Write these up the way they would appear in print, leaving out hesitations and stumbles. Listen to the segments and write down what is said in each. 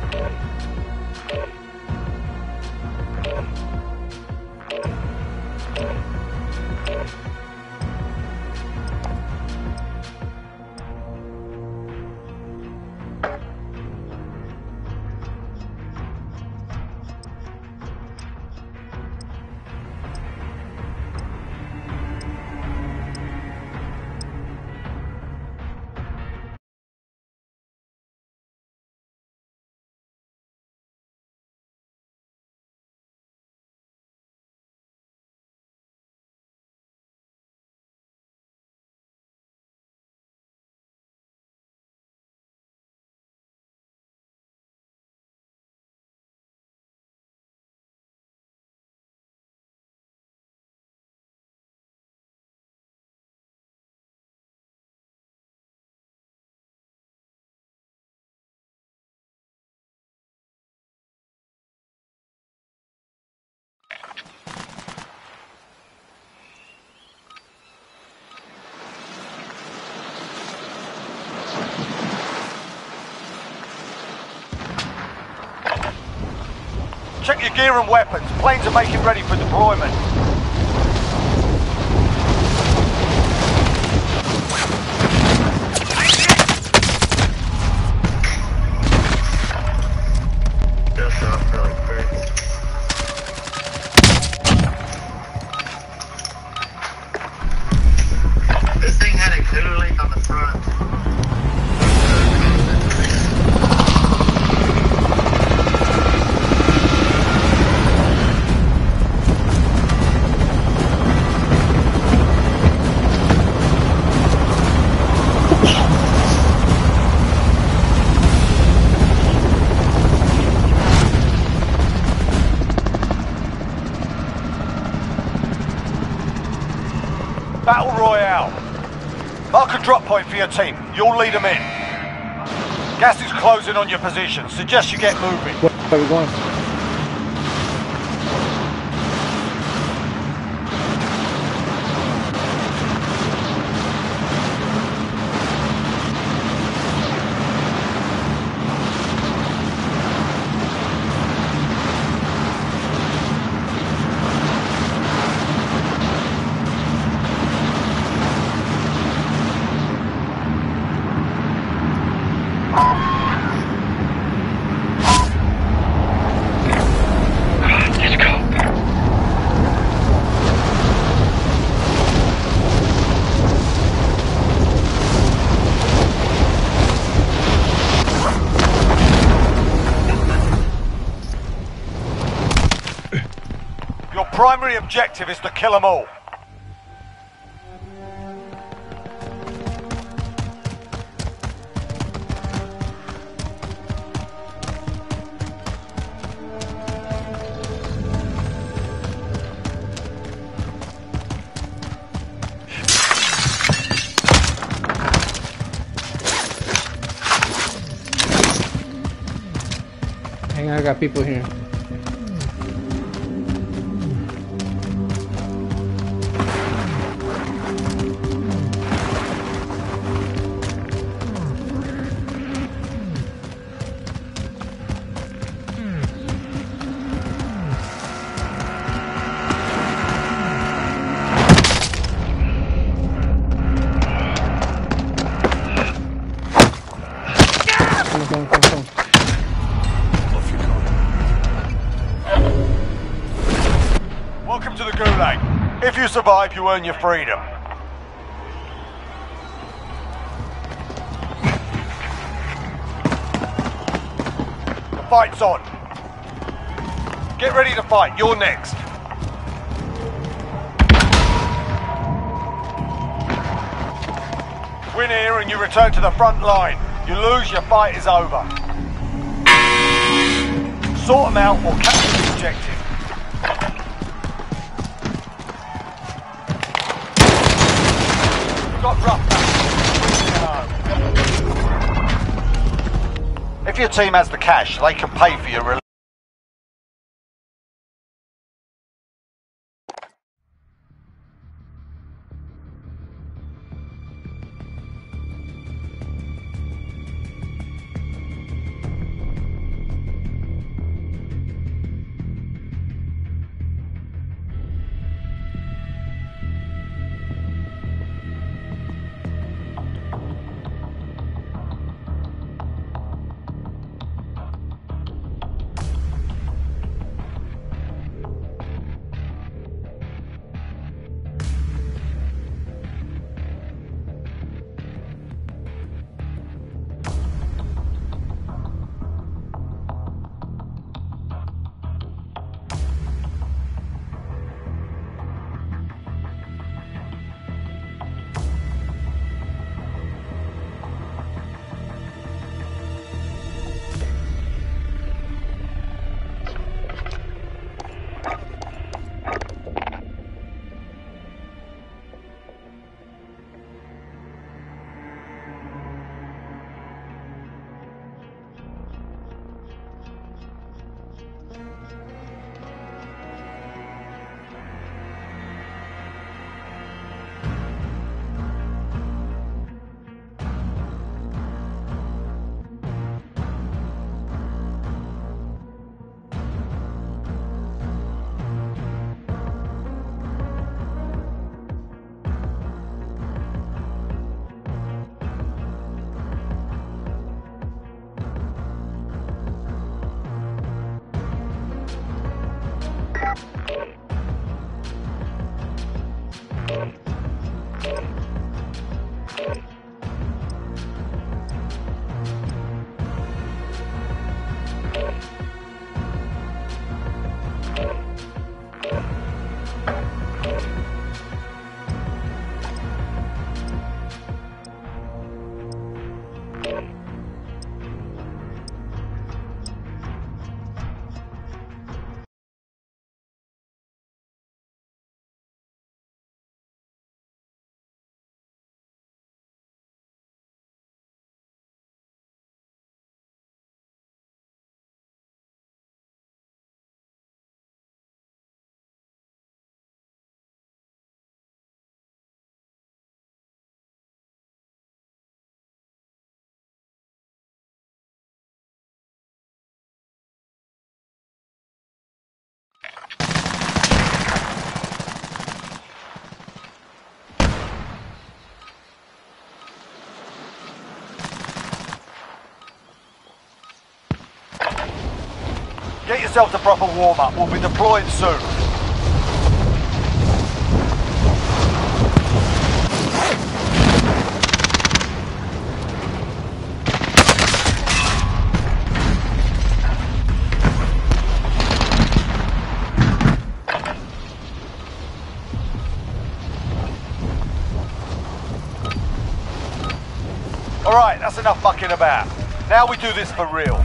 Check your gear and weapons. Planes are making ready for deployment. This thing had a cooler leak on the front. Battle Royale. Mark a drop point for your team. You'll lead them in. Gas is closing on your position. Suggest you get moving. Where are we going? Primary objective is to kill them all. Hang on, I got people here. Come. Welcome to the Gulag. If you survive, you earn your freedom. The fight's on. Get ready to fight. You're next. Win here and you return to the front line. You lose, your fight is over. Sort them out or capture the objective. You've got rough patch. If your team has the cash, they can pay for your release. Get yourself the proper warm-up. We'll be deploying soon. Alright, that's enough mucking about. Now we do this for real.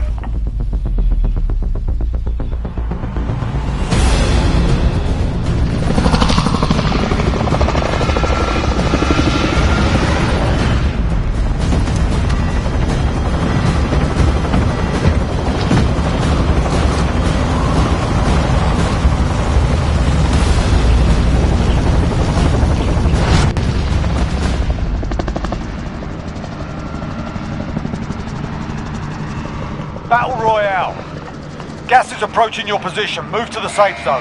Battle Royale. Gas is approaching your position. Move to the safe zone.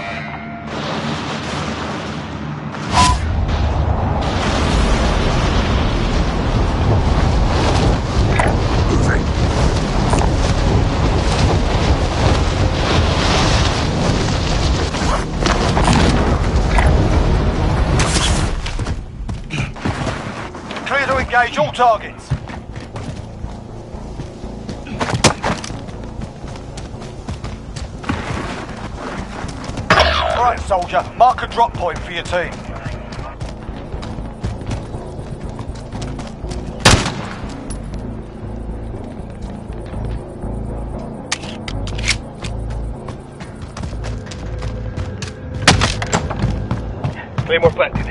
Clear to engage all targets. Alright, soldier. Mark a drop point for your team. Claymore planted.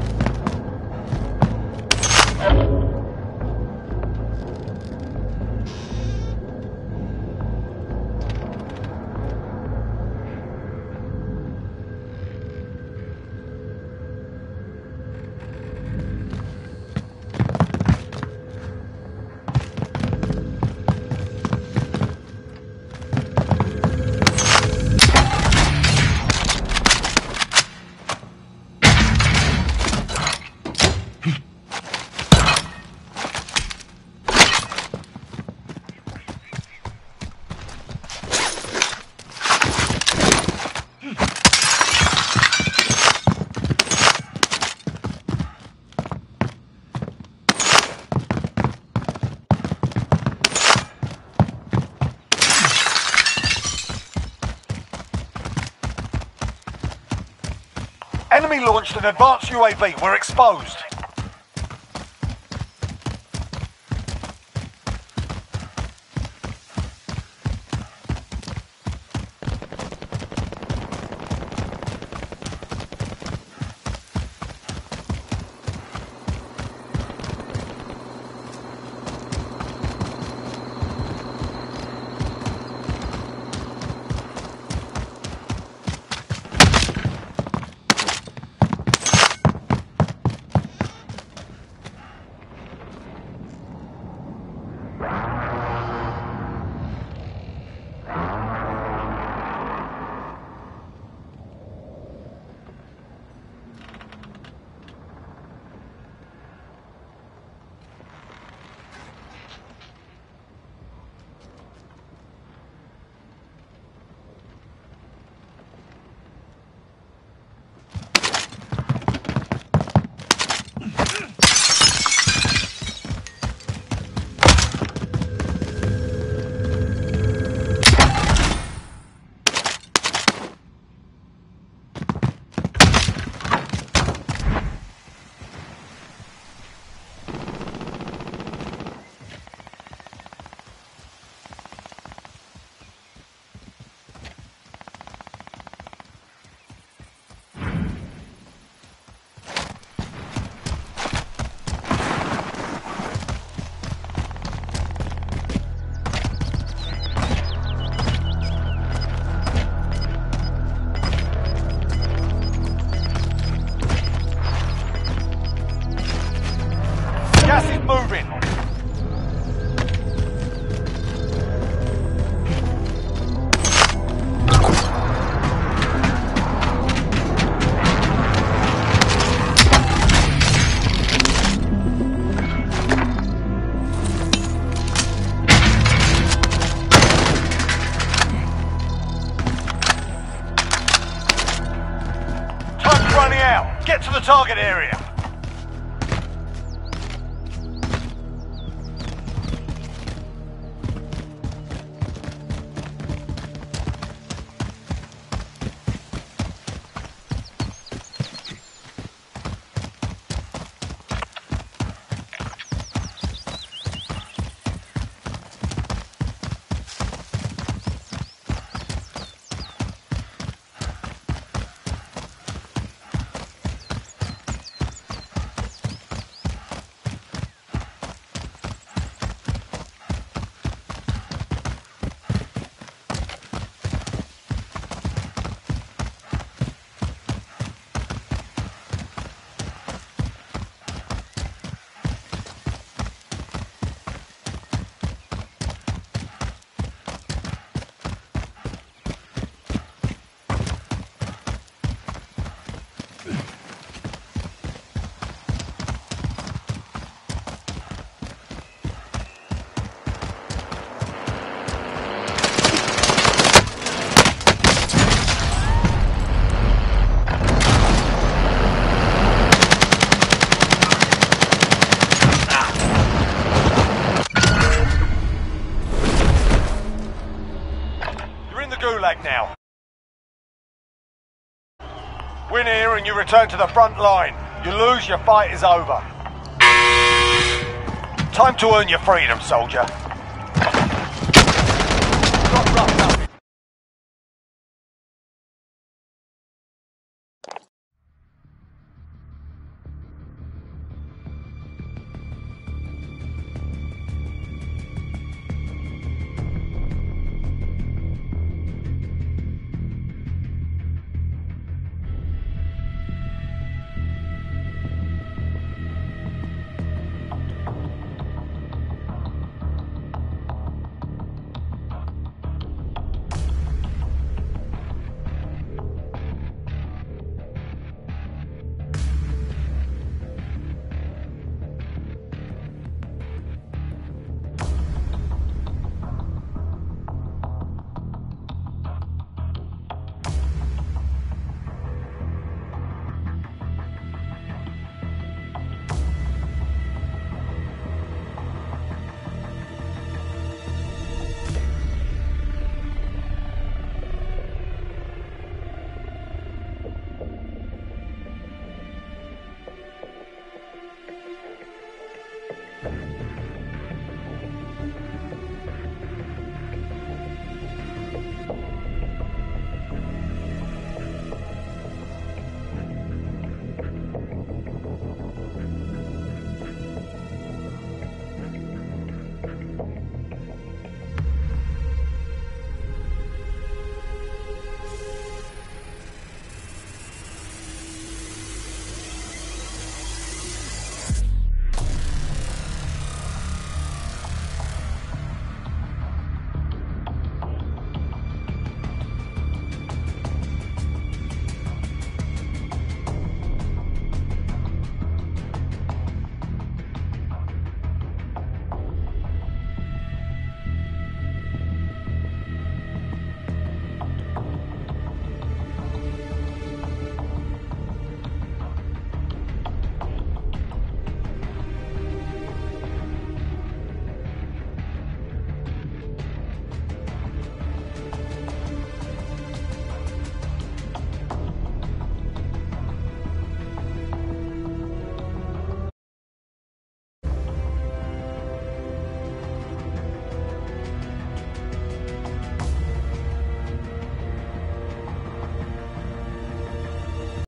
Enemy launched an advanced UAV. We're exposed. Get to the target area. Gulag now. Win here and you return to the front line. You lose, your fight is over. Time to earn your freedom, soldier.